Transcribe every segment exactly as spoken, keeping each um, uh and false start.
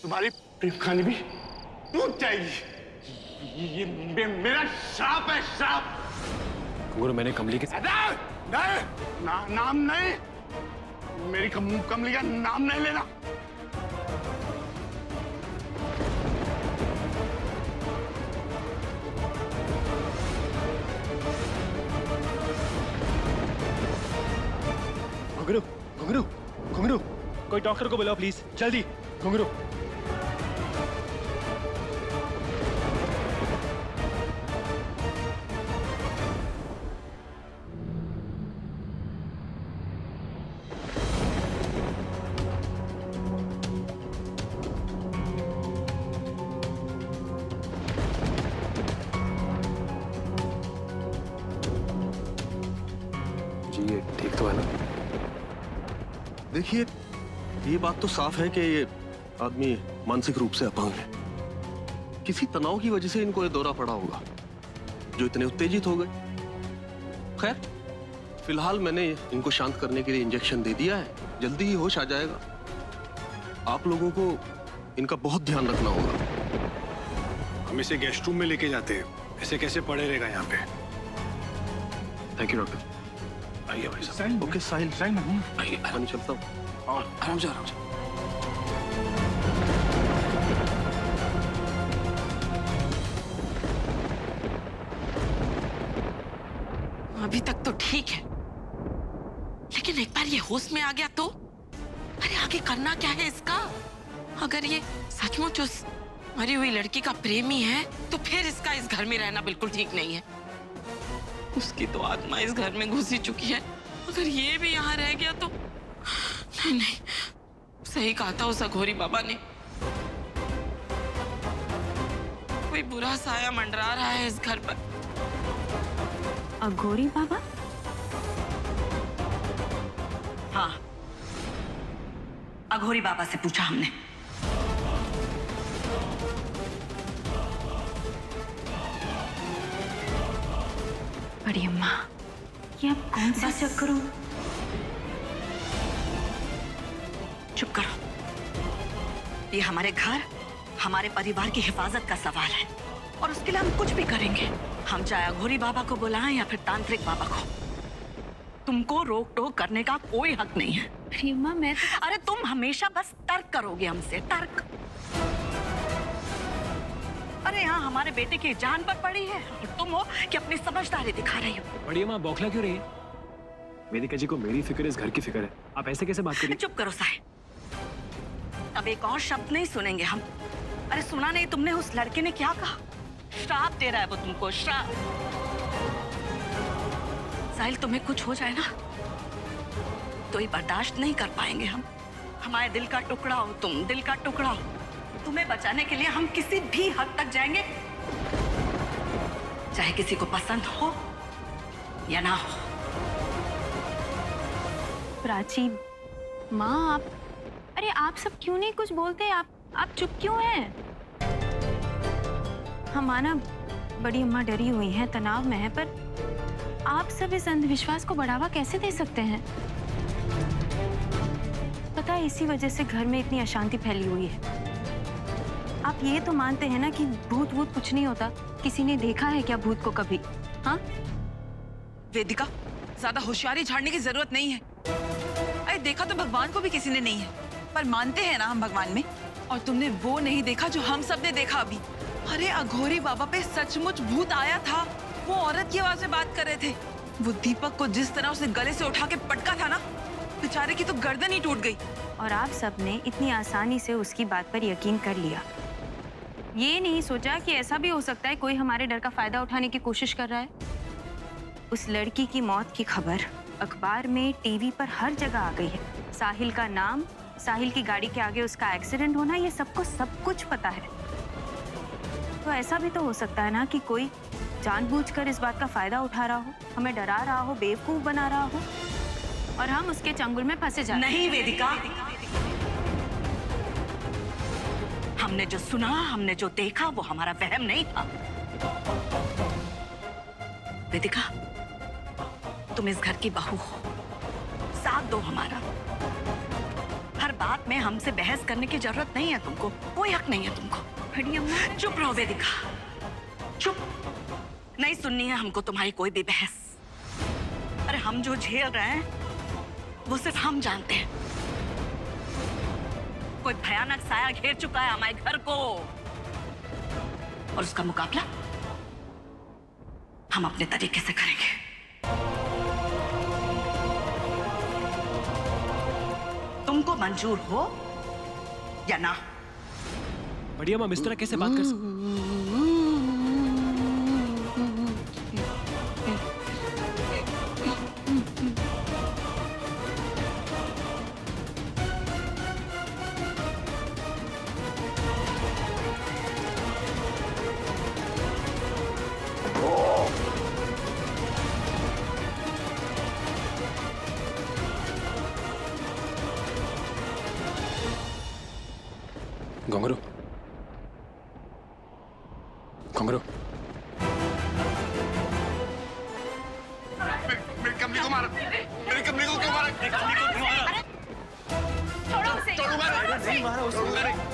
तुम्हारी प्रेम कहानी भी टूट जाएगी। ये मे, मेरा श्राप है, श्राप। गुरु मैंने कमली के नहीं, नहीं, ना, नाम नहीं, मेरी कम, कमली का नाम नहीं लेना। घुंघरू, घुंघरू, घुंघरू, कोई डॉक्टर को बुलाओ प्लीज, जल्दी। घुंघरू, जी ये ठीक तो है ना? देखिए, ये बात तो साफ है कि ये आदमी मानसिक रूप से अपंग है। किसी तनाव की वजह से इनको ये दौरा पड़ा होगा, जो इतने उत्तेजित हो गए। खैर, फिलहाल मैंने इनको शांत करने के लिए इंजेक्शन दे दिया है, जल्दी ही होश आ जाएगा। आप लोगों को इनका बहुत ध्यान रखना होगा। हम इसे गेस्ट रूम में लेके जाते हैं, ऐसे कैसे पड़े रहेगा यहाँ पे। Thank you doctor. आइए भाई साहब। ओके साहिल, साहिल मैं आइए, मैं चलता हूँ। और आराम से, आराम से। अभी तक तो ठीक है, लेकिन एक बार ये होश में आ गया तो अरे आगे करना क्या है इसका? अगर ये सचमुच उस मरी हुई लड़की का प्रेमी है तो फिर इसका इस घर में रहना बिल्कुल ठीक नहीं है। उसकी तो आत्मा इस घर में घुस ही चुकी है, अगर ये भी यहाँ रह गया तो नहीं नहीं, सही कहा था उस अघोरी बाबा ने, कोई बुरा साया मंडरा रहा है इस घर पर। अघोरी बाबा? हाँ, अघोरी बाबा से पूछा हमने। बड़ी अम्मा, ये अब कौन सा चक्कर हो? चुप करो। ये हमारे घर, हमारे परिवार की हिफाजत का सवाल है और उसके लिए हम कुछ भी करेंगे। हम चाहे अघोरी बाबा को बुलाएं या फिर तांत्रिक बाबा को, तुमको रोक टोक करने का कोई हक नहीं है। अरे अम्मा मैं तो... अरे तुम हमेशा बस तर्क करोगे हमसे, तर्क। अरे यहाँ हमारे बेटे की जान पर पड़ी है और तुम हो कि अपनी समझदारी दिखा रही हो। बड़ी अम्मा बौखला क्यों रही है? वेदिका जी को मेरी फिक्र इस घर की फिक्र है, आप ऐसे कैसे बात करिए? चुप करो साहिब, अब एक और शब्द नहीं सुनेंगे हम। अरे सुना नहीं तुमने उस लड़के ने क्या कहा? श्राप दे रहा है वो तुमको, श्राप। साहिल तुम्हें कुछ हो जाए ना तो ये बर्दाश्त नहीं कर पाएंगे हम। हमारे दिल का टुकड़ा हो तुम, दिल का टुकड़ा हो। तुम्हें बचाने के लिए हम किसी भी हद तक जाएंगे, चाहे किसी को पसंद हो या ना हो। प्राची माँ, आप अरे आप सब क्यों नहीं कुछ बोलते? आप आप चुप क्यों हैं? हम माना बड़ी अम्मा डरी हुई हैं, तनाव में है, पर आप सब इस अंधविश्वास को बढ़ावा कैसे दे सकते हैं? पता है इसी वजह से घर में इतनी अशांति फैली हुई है। आप ये तो मानते हैं ना कि भूत वूत कुछ नहीं होता? किसी ने देखा है क्या भूत को कभी? हाँ वेदिका, ज्यादा होशियारी झाड़ने की जरूरत नहीं है। अरे देखा तो भगवान को भी किसी ने नहीं है, पर मानते हैं ना हम भगवान में। और तुमने वो नहीं देखा जो हम सब ने देखा अभी। अरे अघोरी बाबा पे सचमुच भूत आया था, वो औरत की आवाज में बात कर रहे थे। वो दीपक को जिस तरह उसे गले से उठा के पटका था ना, बेचारे की तो गर्दन ही टूट गई। और आप सब ने इतनी आसानी से उसकी बात पर यकीन कर लिया। ये नहीं सोचा कि ऐसा भी हो सकता है कोई हमारे डर का फायदा उठाने की कोशिश कर रहा है। उस लड़की की मौत की खबर अखबार में, टीवी पर हर जगह आ गई है। साहिल का नाम, साहिल की गाड़ी के आगे उसका एक्सीडेंट होना, ये सबको सब कुछ पता है। तो ऐसा भी तो हो सकता है ना कि कोई जानबूझकर इस बात का फायदा उठा रहा हो, हमें डरा रहा हो, बेवकूफ बना रहा हो और हम उसके चंगुल में फंसे जाए। नहीं वेदिका, हमने जो सुना, हमने जो देखा वो हमारा वहम नहीं था। वेदिका, तुम इस घर की बहू हो, साथ दो हमारा। हर बात में हमसे बहस करने की जरूरत नहीं है तुमको, कोई हक नहीं है तुमको। बड़ी अम्मा चुप रहो वेदिका, चुप। नहीं सुननी है हमको तुम्हारी कोई भी बहस। अरे हम जो झेल रहे हैं वो सिर्फ हम जानते हैं। कोई भयानक साया घेर चुका है हमारे घर को, और उसका मुकाबला हम अपने तरीके से करेंगे। तुमको मंजूर हो या ना। बढ़िया माम, इस तरह कैसे बात कर सकते? घुंघरू, घुंघरू, मेरी कमली को मारा, मेरी कमली को क्यों मारा? मेरी कमली को क्यों मारा? छोड़ो उसे। छोड़ो मारा, नहीं मारा उसको।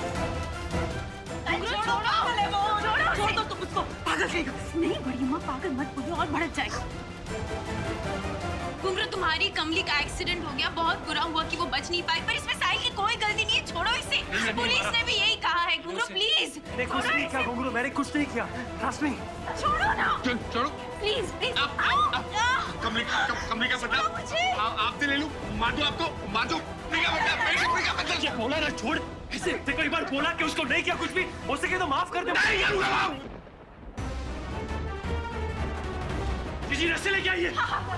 छोड़ दो तुम उसको, पागल कहीं। नहीं बड़ी अम्मा, पागल मत बोलो और भड़क जाएगा। घुंघरू, तुम्हारी कमली का एक्सीडेंट हो गया, बहुत बुरा हुआ कि वो बच नहीं पाई, पर इसमें साहिल की कोई गलती नहीं है। छोड़ो इसे, पुलिस ने भी यही कहा है। घुंघरू प्लीज, मैंने कुछ नहीं किया घुंघरू, मैंने कुछ नहीं किया। रश्मि, छोड़ो ना छोड़ो प्लीज प्लीज। कमली, कमली का बदला आप से ले लूं? मार दो आपको, मार दो। कमली का बदला, मेरी कमली का बदला। क्या बोला ना, छोड़। ऐसे देखो, एक बार बोला कि उसको नहीं किया कुछ भी, हो सके तो माफ कर दे। नहीं करूंगा। जी रस्सी लेके आइए।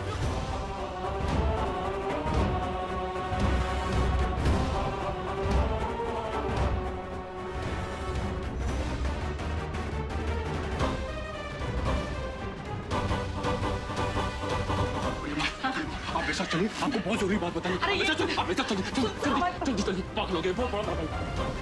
आप ऐसा चलिए, आपको बहुत जरूरी बात बतानी है। आप ऐसा चलिए, आप ऐसा चलिए, जल्दी जल्दी जल्दी, पागल हो गए, बहुत बड़ा पागल।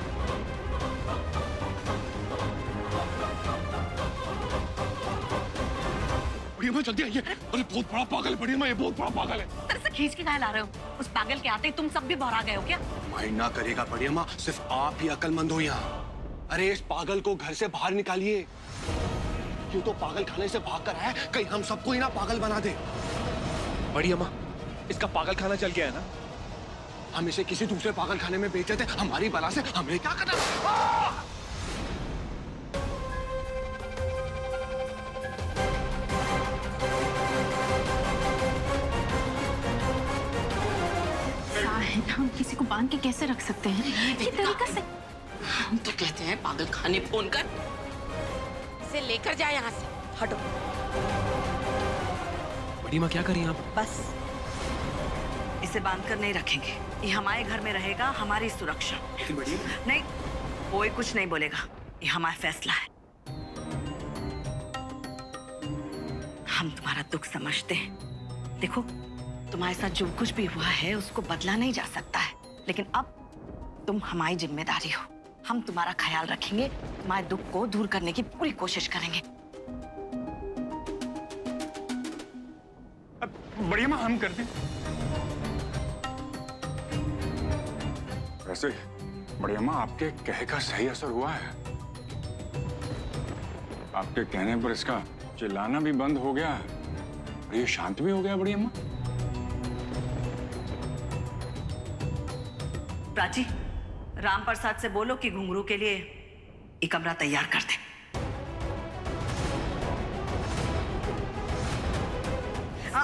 बढ़िया माँ जल्दी आइए। अरे बहुत बड़ा पागल है बढ़िया माँ, ये बहुत बड़ा पागल है। तरह से खींच के कहाँ ला रहे हो? उस पागल के आते ही तुम सब भी बहरा गए हो क्या? भाई ना करेगा बढ़िया माँ, सिर्फ आप ही अक्लमंद हो यहाँ। अरे इस पागल को घर से बाहर निकालिए। ये तो पागल खाने से भाग कर आया, कहीं हम सबको ही ना पागल बना दे। बढ़िया माँ, इसका पागल खाना चल गया है ना? हम इसे किसी दूसरे पागल खाने में बेच देते, हमारी बला से हमें क्या करना? साहिल, हम किसी को बांध के कैसे रख सकते हैं? ये तरीका से। हम तो कहते हैं पागल खाने फोन कर, इसे लेकर जाए यहाँ से। हटो। बढ़िया माँ, क्या करिए आप? बस इसे बांध कर नहीं रखेंगे, ये हमारे घर में रहेगा, हमारी सुरक्षा। नहीं, कोई कुछ नहीं बोलेगा, ये हमारा फैसला है। हम तुम्हारा दुख समझते हैं। देखो, तुम्हारे साथ जो कुछ भी हुआ है उसको बदला नहीं जा सकता है, लेकिन अब तुम हमारी जिम्मेदारी हो। हम तुम्हारा ख्याल रखेंगे, तुम्हारे दुख को दूर करने की पूरी कोशिश करेंगे। बढ़िया माँ, हम करते। वैसे बढ़िया माँ, आपके कहे का सही असर हुआ है। आपके कहने पर इसका चिल्लाना भी बंद हो गया और ये शांत भी हो गया। बढ़िया माँ। प्राची, राम प्रसाद से बोलो कि घुंघरू के लिए एक कमरा तैयार कर दे। हाँ।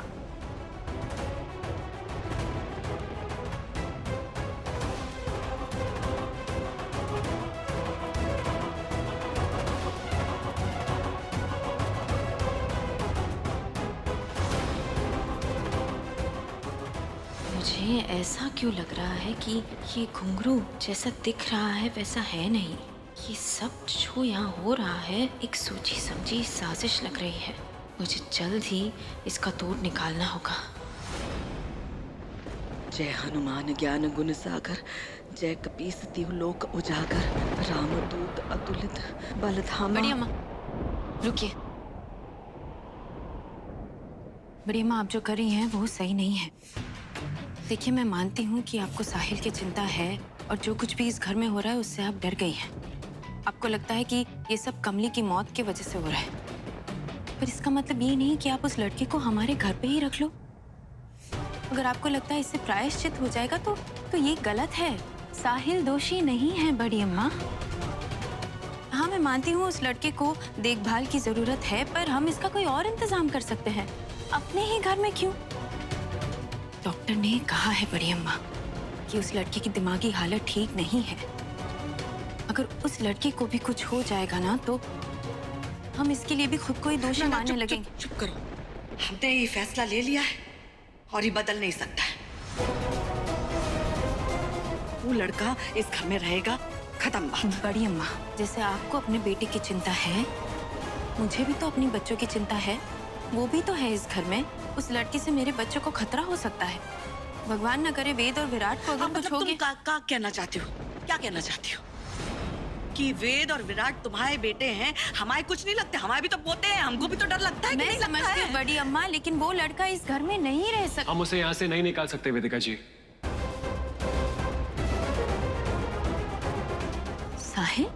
मुझे ऐसा क्यों लग रहा है कि ये घुंघरू जैसा दिख रहा है वैसा है नहीं। ये सब जो यहाँ हो रहा है एक सोची समझी साजिश लग रही है। मुझे जल्द ही इसका तोड़ निकालना होगा। जय हनुमान ज्ञान गुण सागर, जय कपीस तिहु लोक उजागर, रामदूत अतुलित बल धामा। बड़ी अम्मा, रुकिए। बड़ी अम्मा, आप जो कर रही हैं वो सही नहीं है। देखिए, मैं मानती हूँ कि आपको साहिल की चिंता है, और जो कुछ भी इस घर में हो रहा है उससे आप डर गई हैं। आपको लगता है कि ये सब कमली की मौत की वजह से हो रहा है, पर इसका मतलब ये नहीं कि आप उस लड़के को हमारे घर पे ही रख लो। अगर आपको लगता है इससे प्रायश्चित हो जाएगा तो तो ये गलत है। साहिल दोषी नहीं है बड़ी अम्मा। हाँ, मैं मानती हूँ उस लड़के को देखभाल की जरूरत है, पर हम इसका कोई और इंतजाम कर सकते हैं। अपने ही घर में क्यों? डॉक्टर ने कहा है बड़ी अम्मा कि उस लड़के की दिमागी हालत ठीक नहीं है। अगर उस लड़के को भी कुछ हो जाएगा ना तो हम इसके लिए भी खुद को ही दोषी ना, ना, मानने चुप, लगेंगे। चुप, चुप करो। हमने ये फैसला ले लिया है और ये बदल नहीं सकता है। वो लड़का इस घर में रहेगा, खत्म बात। बड़ी अम्मा, जैसे आपको अपने बेटे की चिंता है, मुझे भी तो अपनी बच्चों की चिंता है। वो भी तो है इस घर में। उस लड़के से मेरे बच्चों को खतरा हो सकता है। भगवान न करे वेद और विराट को अगर कुछ हो गया। का, का कहना चाहती हो? क्या कहना चाहती हो? कि वेद और विराट तुम्हारे बेटे हैं, हमारे कुछ नहीं लगते? हमारे भी तो पोते हैं, हमको भी तो डर लगता है। मैं समझती हूँ बड़ी अम्मा, लेकिन वो लड़का इस घर में नहीं रह सकता। हम उसे यहाँ से नहीं निकाल सकते वेदिका जी। साहिल,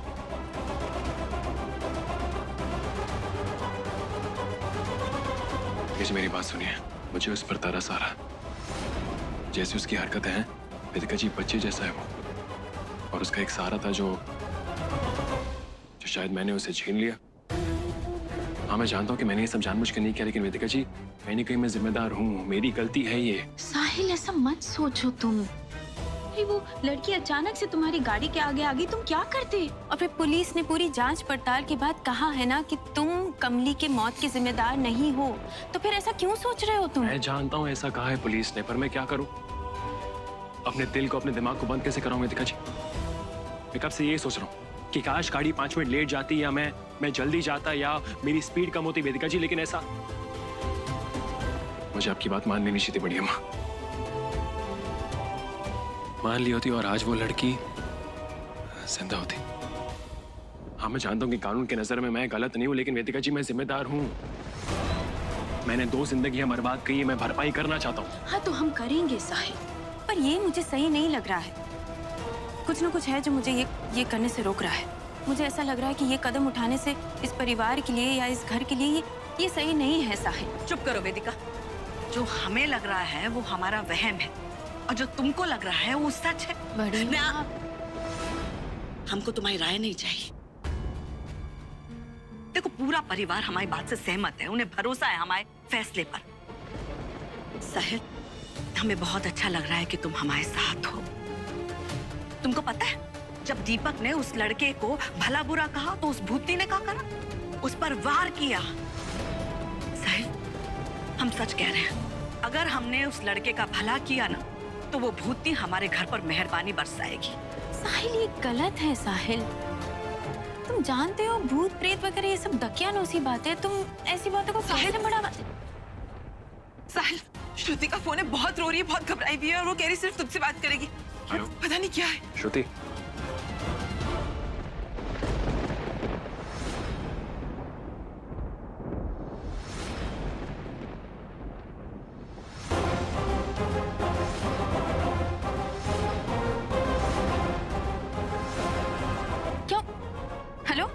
मुझे मेरी बात सुनिए। मुझे उस पर तरस आ रहा। जैसी उसकी हरकतें हैं, वेदिका जी बच्चे जैसा है वो। और उसका एक सहारा था जो जो शायद मैंने उसे छीन लिया। हाँ, मैं जानता हूँ कि मैंने ये सब जानबूझ कर नहीं किया, लेकिन वेदिका जी कहीं ना कहीं मैं जिम्मेदार हूँ। मेरी गलती है ये। साहिल, ऐसा मत सोचो तुम। अरे वो लड़की अचानक से तुम्हारी गाड़ी के आगे आ गई, तुम क्या करते? और फिर पुलिस ने पूरी जांच पड़ताल के बाद कहा है ना कि तुम कमली के मौत के जिम्मेदार नहीं हो, तो फिर ऐसा क्यों सोच रहे हो तुम? मैं जानता हूँ ऐसा कहा है पुलिस ने, पर मैं क्या करूँ? अपने दिल को, अपने दिमाग को बंद कैसे कराऊं वेदिका जी? मैं कब से ये सोच रहा हूँ कि काश गाड़ी पांच मिनट लेट जाती, या मैं मैं जल्दी जाता, या मेरी स्पीड कम होती वेदिका जी, लेकिन ऐसा। मुझे आपकी बात मान लेनी चाहिए बड़ी अम्मा। मान ली होती और आज वो लड़की जिंदा होती। हाँ, मैं जानता हूँ कि कानून के नजर में मैं गलत नहीं हूँ, लेकिन वेदिका जी मैं जिम्मेदार हूँ। मैंने दो जिंदगियां बर्बाद की, मैं भरपाई करना चाहता हूँ। हाँ, तो हम करेंगे साहिल, पर ये मुझे सही नहीं लग रहा है। कुछ ना कुछ है जो मुझे ये ये करने से रोक रहा है। मुझे ऐसा लग रहा है कि ये कदम उठाने से इस परिवार के लिए या इस घर के लिए ये, ये सही नहीं है साहिल। चुप करो वेदिका। जो हमें लग रहा है वो हमारा वहम है, और जो तुमको लग रहा है वो सच है। बड़ी ना, हमको तुम्हारी राय नहीं चाहिए। देखो, पूरा परिवार हमारी बात से सहमत है, उन्हें भरोसा है हमारे फैसले पर। साहिल, हमें बहुत अच्छा लग रहा है कि तुम हमारे साथ हो। तुमको पता है, जब दीपक ने उस लड़के को भला बुरा कहा तो उस भूतनी ने क्या करा? उस पर वार किया। साहिल, हम सच कह रहे हैं, अगर हमने उस लड़के का भला किया ना तो वो भूतनी हमारे घर पर मेहरबानी बरसाएगी। साहिल, ये गलत है साहिल। तुम जानते हो भूत प्रेत वगैरह ये सब दकियानूसी बातें। तुम ऐसी बातों को साहिल बढ़ावा। साहिल, श्रुति का फोन है, बहुत रो रही है, बहुत घबराई हुई है, और वो कह रही सिर्फ तुमसे बात करेगी। पता नहीं क्या है। श्रुति, क्यों? हेलो,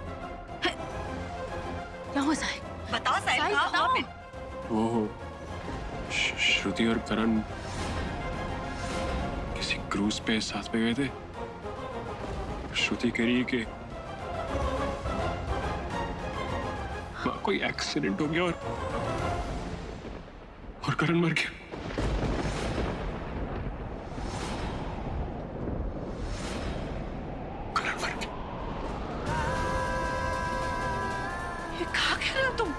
क्या हुआ साहिल? बताओ साहिल, साहिल, कहाँ बताओ। हो आप? वो श- श्रुति और करण किसी क्रूज पे साथ में गए थे। श्रुति कह रही है कि वहाँ कोई एक्सीडेंट हो गया और और करण मर गया। करण मर गया। ये कहाँ कह रहे हो तुम?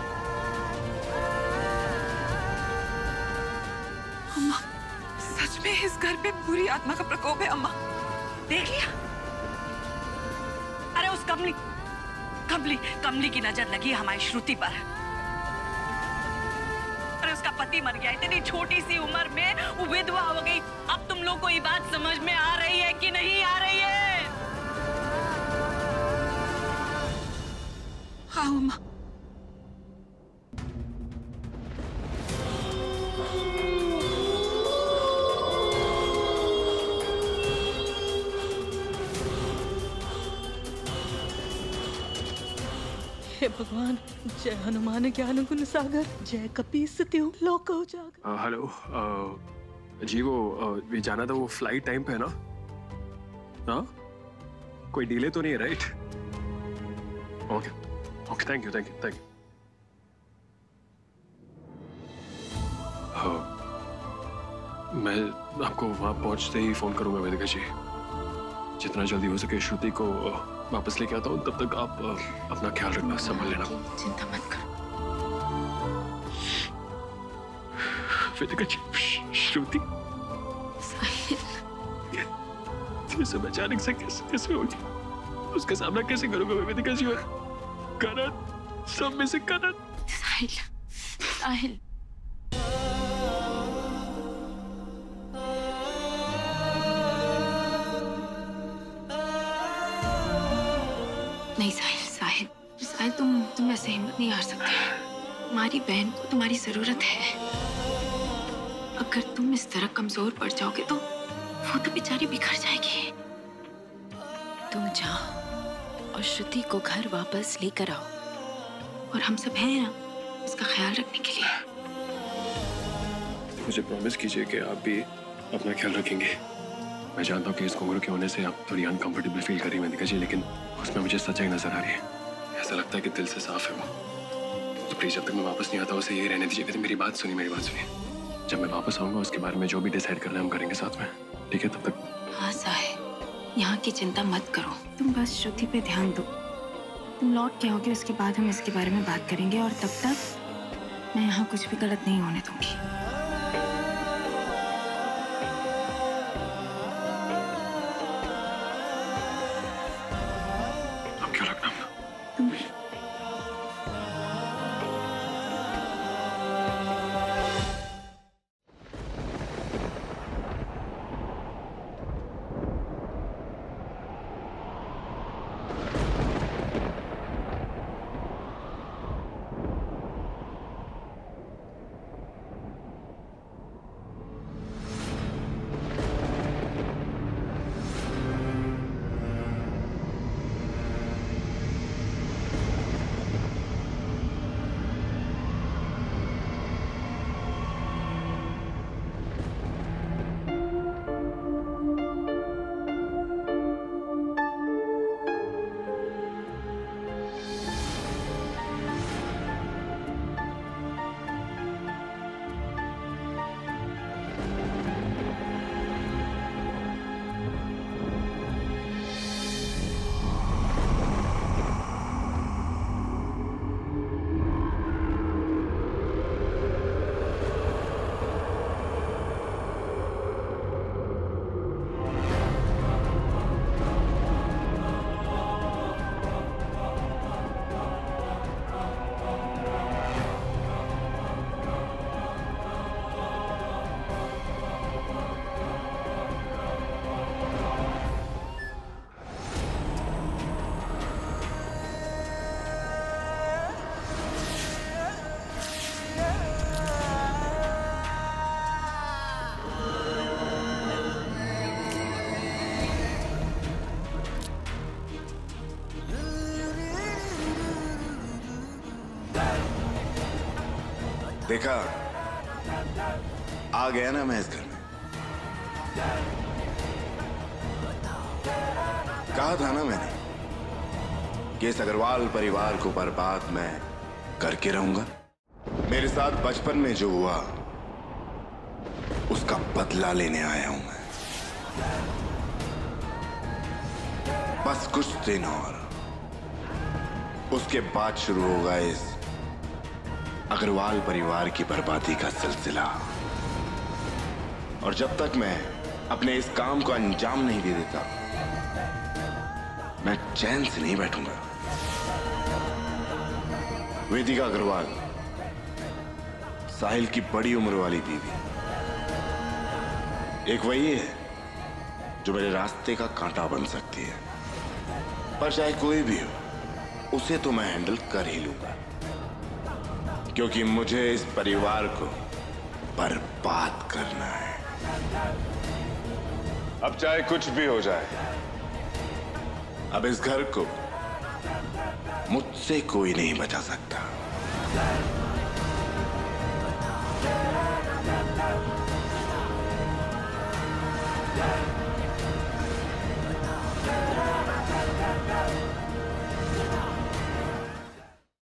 अम्मा, सच में इस घर पे बुरी आत्मा का प्रकोप है। अम्मा, देख लिया? अरे उस कमली कमली कमली की नजर लगी हमारी श्रुति पर। अरे उसका पति मर गया, इतनी छोटी सी उम्र में वो विधवा हो गई। अब तुम लोग को ये बात समझ में आ रही है कि नहीं आ रही है? हाँ अम्मा। हे भगवान, जय हनुमान ज्ञान गुण सागर, जय कपीस तिहु लोक उजागर। हेलो, जी वो uh, जाना था, वो फ्लाइट टाइम पे है ना? हाँ, कोई डिले तो नहीं है, right? Okay okay, thank you thank you thank you. हाँ, मैं आपको वहां पहुंचते ही फोन करूंगा वेदिका जी। जितना जल्दी हो सके श्रुति को वापस लेके आता हूँ, तब तक आप अपना ख्याल रखना, संभाल लेना। चिंता मत करो। वेदिका जी, श्रुति ये सब अचानक से कैसे कैसे होगी? उसका सामना कैसे करूंगा मैं वेदिका जी? और करण, सब में से करण। साहिल, साहिल, नहीं साहिल, साहिल, साहिल, तुम तुम ऐसे हिम्मत नहीं हार सकते। हमारी बहन को तुम्हारी जरूरत है। अगर तुम इस तरह कमजोर पड़ जाओगे तो वो तो बेचारी बिखर जाएगी। तुम जाओ और श्रुति को घर वापस लेकर आओ, और हम सब हैं ना उसका ख्याल रखने के लिए। मुझे प्रॉमिस कीजिए कि आप भी अपना ख्याल रखेंगे। मैं जानता हूँ कि इस घुंघरू के होने से आप थोड़ी अनकंफर्टेबल फील कर रही हैं वेदिका जी, लेकिन उसमें मुझे सच्चाई नजर आ रही है। ऐसा लगता है कि दिल से साफ है वो। तो प्लीज जब तक मैं वापस नहीं आता उसे ये रहने दीजिए। कहते मेरी बात सुनिए, मेरी बात सुनिए। जब मैं वापस आऊंगा उसके बारे में जो भी डिसाइड करना है हम करेंगे साथ में, ठीक है? तब तक हाँ साहिल, यहाँ की चिंता मत करो, तुम बस श्रुति पे ध्यान दो। तुम लौट के आओगे, उसके बाद हम इसके बारे में बात करेंगे, और तब तक मैं यहाँ कुछ भी गलत नहीं होने दूंगी। अब क्या रखना तुम देखा, आ गया ना मैं इस घर में। कहा था ना मैंने कि इस अग्रवाल परिवार को बर्बाद मैं करके रहूंगा। मेरे साथ बचपन में जो हुआ उसका बदला लेने आया हूं मैं। बस कुछ दिन और, उसके बाद शुरू होगा इस अग्रवाल परिवार की बर्बादी का सिलसिला। और जब तक मैं अपने इस काम को अंजाम नहीं दे देता, मैं चैन से नहीं बैठूंगा। वेदिका अग्रवाल, साहिल की बड़ी उम्र वाली बीवी, एक वही है जो मेरे रास्ते का कांटा बन सकती है। पर चाहे कोई भी हो, उसे तो मैं हैंडल कर ही लूंगा, क्योंकि मुझे इस परिवार को बर्बाद करना है। अब चाहे कुछ भी हो जाए, अब इस घर को मुझसे कोई नहीं बचा सकता।